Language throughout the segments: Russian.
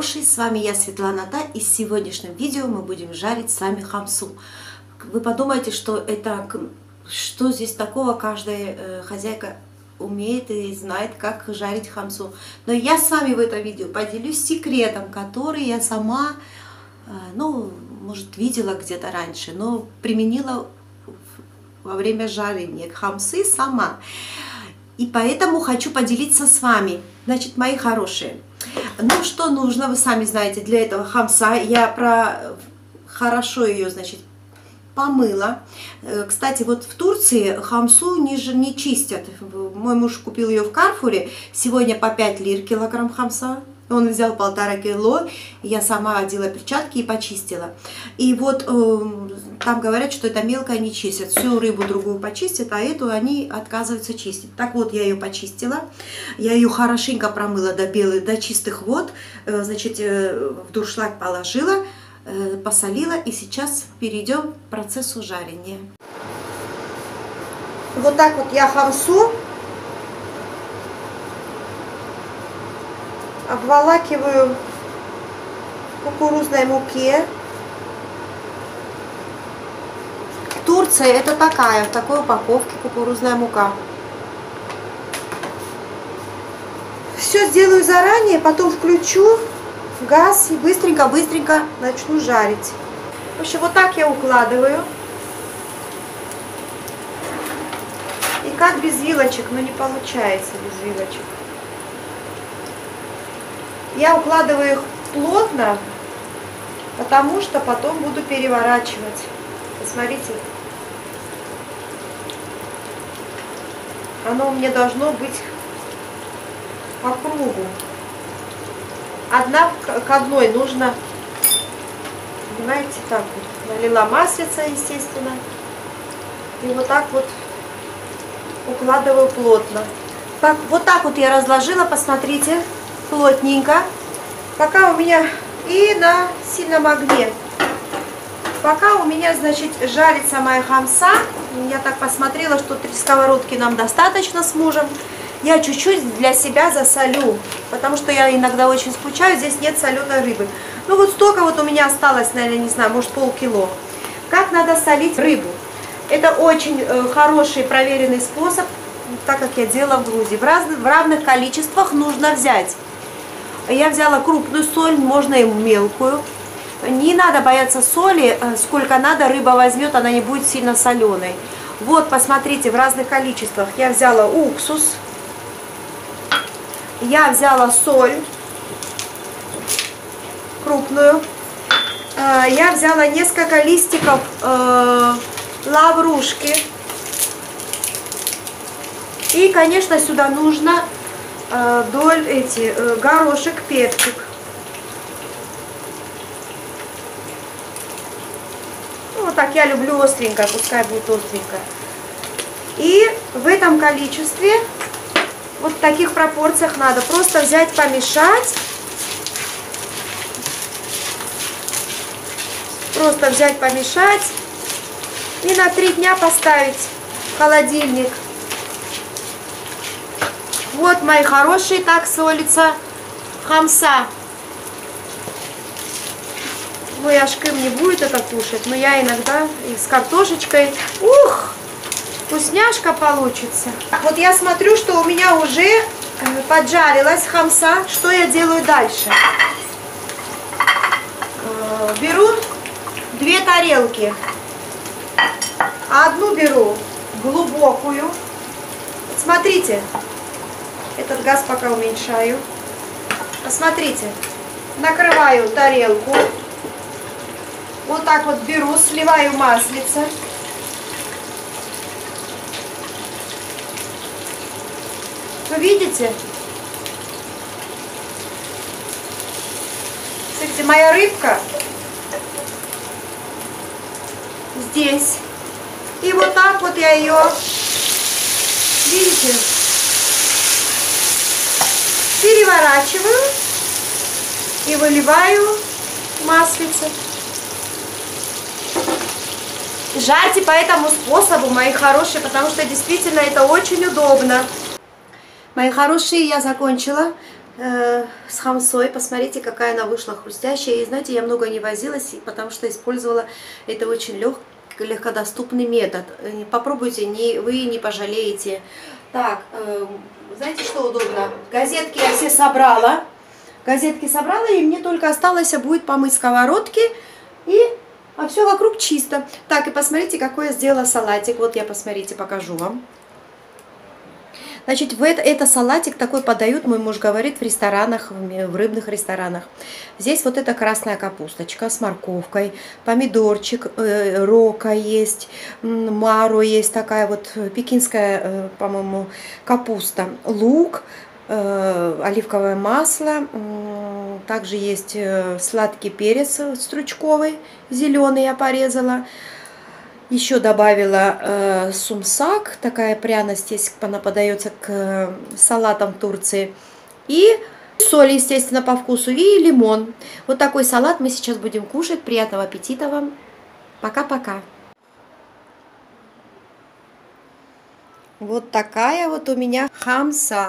хорошие, с вами я, Светлана Та, и в сегодняшнем видео мы будем жарить с вами хамсу. Вы подумаете, что здесь такого, каждая хозяйка умеет и знает, как жарить хамсу. Но я с вами в этом видео поделюсь секретом, который я сама, может, видела где-то раньше, но применила во время жарения хамсы сама. И поэтому хочу поделиться с вами. Значит, мои хорошие, что нужно, вы сами знаете, для этого хамса. Я хорошо ее, значит, помыла. Кстати, вот в Турции хамсу не чистят. Мой муж купил ее в Карфуре. Сегодня по 5 лир килограмм хамса. Он взял 1,5 кило. Я сама одела перчатки и почистила. И вот там говорят, что это мелко не чистят. Всю рыбу другую почистят, а эту они отказываются чистить. Так вот, я ее почистила. Я ее хорошенько промыла до чистых вод. Значит, в дуршлаг положила, посолила. И сейчас перейдем к процессу жарения. Вот так вот я хамсу обволакиваю в кукурузной муке. Турция это в такой упаковке кукурузная мука. Все сделаю заранее, потом включу газ и быстренько начну жарить. В общем, вот так я укладываю. И как без вилочек, но не получается без вилочек. Я укладываю их плотно, потому что потом буду переворачивать. Посмотрите. Оно у меня должно быть по кругу. Одна к одной нужно, понимаете, так вот. Налила маслица, естественно. И вот так вот укладываю плотно. Вот так вот я разложила, посмотрите. Плотненько, пока у меня и на сильном огне. Пока у меня, значит, жарится моя хамса. Я так посмотрела, что 3 сковородки нам достаточно с мужем. Я чуть-чуть для себя засолю, потому что я иногда очень скучаю, здесь нет соленой рыбы. Ну вот столько вот у меня осталось, наверное, не знаю, может полкило. Как надо солить рыбу? Это очень хороший проверенный способ, так как я делала в Грузии. В равных количествах нужно взять. Я взяла крупную соль, можно и мелкую. Не надо бояться соли, сколько надо, рыба возьмет, она не будет сильно соленой. Вот, посмотрите, в разных количествах. Я взяла уксус, я взяла соль крупную, я взяла несколько листиков лаврушки. И, конечно, сюда нужно горошек, перчик. Ну, вот так я люблю остренько, пускай будет остренько. И в этом количестве, вот в таких пропорциях надо просто взять, помешать. Просто взять, помешать. И на 3 дня поставить в холодильник. Вот, мои хорошие, так солится хамса. Ну, Яшким не будет это кушать, но я иногда и с картошечкой. Ух, вкусняшка получится. Вот я смотрю, что у меня уже поджарилась хамса. Что я делаю дальше? Беру 2 тарелки. Одну беру глубокую. Смотрите. Этот газ пока уменьшаю. Посмотрите, накрываю тарелку. Вот так вот беру, сливаю маслице. Вы видите? Смотрите, моя рыбка здесь. И вот так вот я ее, видите, переворачиваю и выливаю маслице. Жарьте по этому способу, мои хорошие, потому что действительно это очень удобно. Мои хорошие, я закончила. с хамсой. Посмотрите, какая она вышла хрустящая. И знаете, я много не возилась, потому что использовала это очень легкодоступный метод. Попробуйте, вы не пожалеете. Так, знаете, что удобно? Газетки я все собрала. Газетки собрала, и мне только осталось будет помыть сковородки, а все вокруг чисто. Так, и посмотрите, какой я сделала салатик. Вот я, посмотрите, покажу вам. Значит, это салатик такой подают, мой муж говорит, в ресторанах, в рыбных ресторанах. Здесь вот эта красная капусточка с морковкой, помидорчик, рока есть, маро есть, такая вот пекинская, по-моему, капуста, лук, оливковое масло, также есть сладкий перец стручковый, зеленый я порезала. Еще добавила сумсак, такая пряность есть, она подается к салатам в Турции. И соль, естественно, по вкусу, и лимон. Вот такой салат мы сейчас будем кушать. Приятного аппетита вам. Пока-пока. Вот такая вот у меня хамса.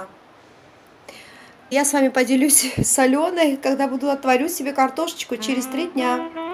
Я с вами поделюсь соленой, когда отварю себе картошечку через 3 дня.